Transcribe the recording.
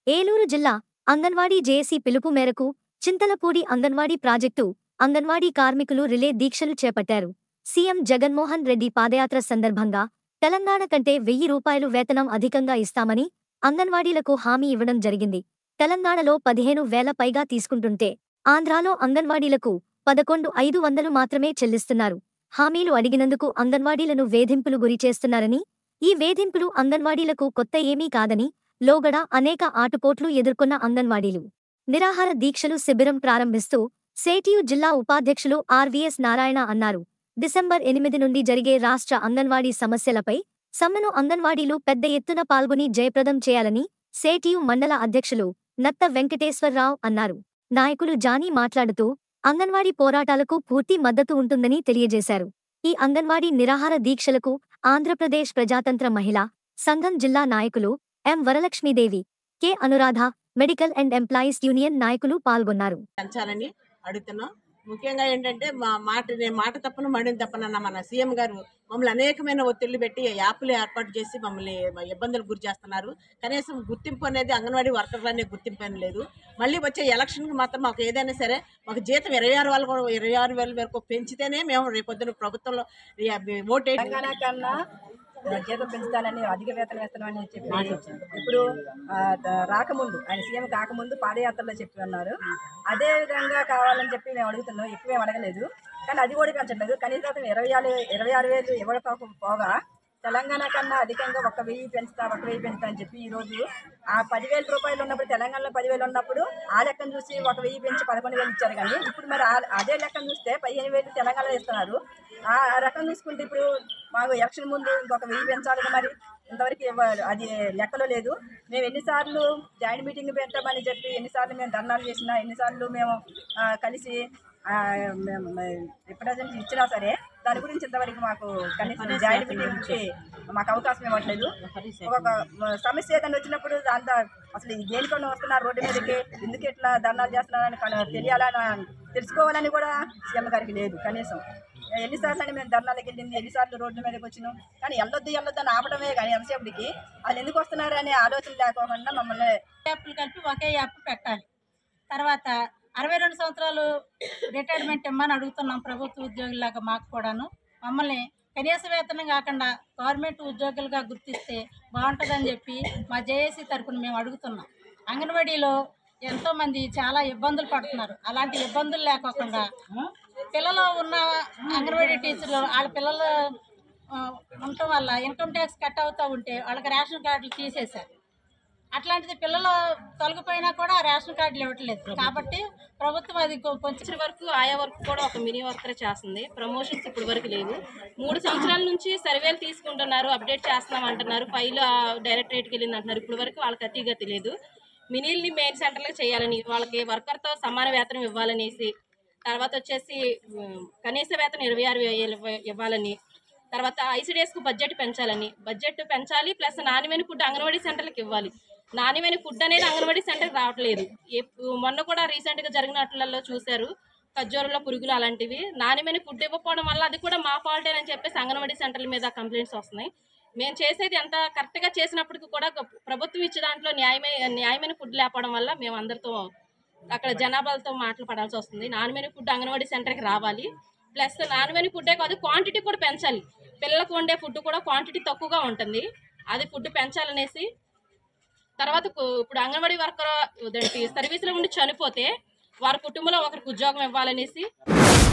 ఏలూరు జిల్లా అంగన్వాడీ జేఏసీ పిలుపు మేరకు చింతలపూడి అంగన్వాడీ ప్రాజెక్టు అంగన్వాడీ కార్మికులు రిలే దీక్షలు చేపట్టారు. సీఎం జగన్మోహన్ రెడ్డి పాదయాత్ర సందర్భంగా తెలంగాణ కంటే ₹1000 వేతనం అధికంగా ఇస్తామని అంగన్వాడీలకు హామీ ఇవ్వడం జరిగింది. తెలంగాణలో 15,000 పైగా తీసుకుంటుంటే ఆంధ్రాలో అంగన్వాడీలకు 11,500 మాత్రమే చెల్లిస్తున్నారు. హామీలు అడిగినందుకు అంగన్వాడీలను వేధింపులు గురిచేస్తున్నారని, ఈ వేధింపులు అంగన్వాడీలకు కొత్త ఏమీ కాదని లోగడ అనేక ఆటుపోట్లు ఎదుర్కొన్న అంగన్వాడీలు నిరాహార దీక్షలు శిబిరం ప్రారంభిస్తూ సేటియు జిల్లా ఉపాధ్యక్షులు ఆర్వీఎస్ నారాయణ అన్నారు. డిసెంబర్ 8 నుండి జరిగే రాష్ట్ర అంగన్వాడీ సమస్యలపై సమ్మెను అంగన్వాడీలు పెద్ద ఎత్తున పాల్గొని జయప్రదం చేయాలని సేటియు మండల అధ్యక్షులు నత్త వెంకటేశ్వరరావు అన్నారు. నాయకులు జానీ మాట్లాడుతూ అంగన్వాడీ పోరాటాలకు పూర్తి మద్దతు ఉంటుందని తెలియజేశారు. ఈ అంగన్వాడీ నిరాహార దీక్షలకు ఆంధ్రప్రదేశ్ ప్రజాతంత్ర మహిళా సంఘం జిల్లా నాయకులు M Varalakshmidevi, K Anuradha, medical and employees union నాయకులు పాల్గొన్నారు. పెంచాలని అడుగుతున్నాం. ముఖ్యంగా ఏంటంటే నేను మాట తప్పను మడిని తప్పనన్న మన సీఎం గారు మమ్మల్ని అనేకమైన ఒత్తిళ్లు పెట్టి యాప్లు ఏర్పాటు చేసి మమ్మల్ని ఇబ్బందులకు గురి చేస్తున్నారు. కనీసం గుర్తింపు అనేది అంగన్వాడీ వర్కర్లు అనే గుర్తింపు అని లేదు. మళ్ళీ వచ్చే ఎలక్షన్కి మాత్రం మాకు ఏదైనా సరే మాకు జీతం 26,000 వరకు పెంచితేనే మేము రేపొద్దున ప్రభుత్వంలో ఓటు జీతం పెంచుతానని అధిక వేతనం వేస్తానని చెప్పి ఇప్పుడు రాకముందు ఆయన సీఎం కాకముందు పాదయాత్రలో చెప్పి ఉన్నారు. అదే విధంగా కావాలని చెప్పి మేము అడుగుతున్నాం. ఎక్కువేం అడగలేదు, కానీ అది కూడా పెంచట్లేదు. కనీసం 26,000 ఇవ్వడం పోగా తెలంగాణ కన్నా అధికంగా 1,000 పెంచుతా అని చెప్పి ఈరోజు ఆ ₹10,000 ఉన్నప్పుడు తెలంగాణలో 10,000 ఉన్నప్పుడు ఆ లెక్కను చూసి 1,000 పెంచి 11,000 ఇచ్చారు. కానీ ఇప్పుడు మరి అదే లెక్కను చూస్తే 15,000 తెలంగాణలో ఇస్తున్నారు. ఆ రకం చూసుకుంటే ఇప్పుడు మాకు ఎలక్షన్ ముందు ఇంకొక 1,000 పెంచాలి, మరి ఇంతవరకు ఇవ్వాలి, అది లెక్కలో లేదు. మేము ఎన్నిసార్లు జాయింట్ మీటింగ్ పెట్టామని చెప్పి ఎన్నిసార్లు మేము ధర్నాలు చేసినా ఎన్నిసార్లు మేము కలిసి రిప్రజెంట్ ఇచ్చినా సరే దాని గురించి ఇంతవరకు మాకు కనీసం జాయింట్ మీటింగ్కి మాకు అవకాశం ఇవ్వట్లేదు. ఒక సమస్య ఏదైనా వచ్చినప్పుడు దాంతో అసలు దేనికొని వస్తున్నారు రోడ్డు మీదకి, ఎందుకు ఇట్లా ధర్నాలు చేస్తున్నారని తెలియాలని తెలుసుకోవాలని కూడా సీఎం గారికి లేదు. కనీసం ఎన్నిసార్లు అని మేము ధర్నాలకు వెళ్ళింది, ఎన్నిసార్లు రోడ్డు మీదకి వచ్చినాం, కానీ వెళ్ళొద్దు అని ఆపడమే కానీ ఎంతసేపటికి వాళ్ళు ఎందుకు వస్తున్నారు అనే ఆలోచన లేకోకుండా మమ్మల్ని యాప్లు కలిపి ఒకే యాప్ పెట్టాలి. తర్వాత 62 సంవత్సరాలు రిటైర్మెంట్ ఇమ్మని అడుగుతున్నాం ప్రభుత్వ ఉద్యోగులాగా. మాకు కూడాను మమ్మల్ని కనీస వేతనం కాకుండా గవర్నమెంట్ ఉద్యోగులుగా గుర్తిస్తే బాగుంటుందని చెప్పి మా జేఏసీ తరఫున మేము అడుగుతున్నాం. అంగన్వాడీలో ఎంతోమంది చాలా ఇబ్బందులు పడుతున్నారు. అలాంటి ఇబ్బందులు లేకోకుండా పిల్లలు ఉన్న అంగన్వాడీ టీచర్లు వాళ్ళ పిల్లలు ఉండటం వల్ల ఇన్కమ్ ట్యాక్స్ కట్ అవుతూ ఉంటే వాళ్ళకి రేషన్ కార్డులు తీసేశారు. అట్లాంటిది పిల్లలు తొలగిపోయినా కూడా రేషన్ కార్డులు ఇవ్వట్లేదు. కాబట్టి ప్రభుత్వం అది కొంచెం వరకు ఆయా వరకు కూడా ఒక మినీ వర్కర్ చేస్తుంది. ప్రమోషన్స్ ఇప్పుడు వరకు లేవు. 3 సంవత్సరాల నుంచి సర్వేలు తీసుకుంటున్నారు, అప్డేట్ చేస్తున్నాం అంటున్నారు, ఫైల్ డైరెక్టరేట్కి వెళ్ళింది అంటున్నారు. ఇప్పుడు వరకు వాళ్ళకి అతిగతి లేదు. మినీల్ని మెయిన్ సెంటర్లకు చేయాలని, వాళ్ళకి వర్కర్తో సమాన వేతనం ఇవ్వాలనేసి, తర్వాత వచ్చేసి కనీస వేతనం 26,000 ఇవ్వాలని, తర్వాత ఐసీడీఎస్కు బడ్జెట్ పెంచాలి, ప్లస్ నాణ్యమైన ఫుడ్ అంగన్వాడీ సెంటర్లకు ఇవ్వాలి. నాణ్యమైన ఫుడ్ అనేది అంగన్వాడీ సెంటర్కి రావట్లేదు. మొన్న కూడా రీసెంట్గా జరిగినట్లలో చూశారు, ఖర్జూరంలో పురుగులు అలాంటివి. నాణ్యమైన ఫుడ్ ఇవ్వకపోవడం వల్ల అది కూడా మా ఫాల్టేనని చెప్పేసి అంగన్వాడీ సెంటర్ల మీద కంప్లైంట్స్ వస్తున్నాయి. మేము చేసేది ఎంత కరెక్ట్గా చేసినప్పటికీ కూడా ప్రభుత్వం ఇచ్చే దాంట్లో న్యాయమైన ఫుడ్ లేకపోవడం వల్ల మేము అందరితో అక్కడ జనాభాలతో మాటలు పడాల్సి వస్తుంది. నాణ్యమైన ఫుడ్ అంగన్వాడీ సెంటర్కి రావాలి, ప్లస్ నాణ్యమైన ఫుడ్డే కాదు క్వాంటిటీ కూడా పెంచాలి. పిల్లలకు వండే ఫుడ్ కూడా క్వాంటిటీ తక్కువగా ఉంటుంది, అది ఫుడ్ పెంచాలనేసి. తర్వాత ఇప్పుడు అంగన్వాడీ వర్కర్ సర్వీస్లో ఉండి చనిపోతే వారి కుటుంబంలో ఒకరికి ఉద్యోగం ఇవ్వాలనేసి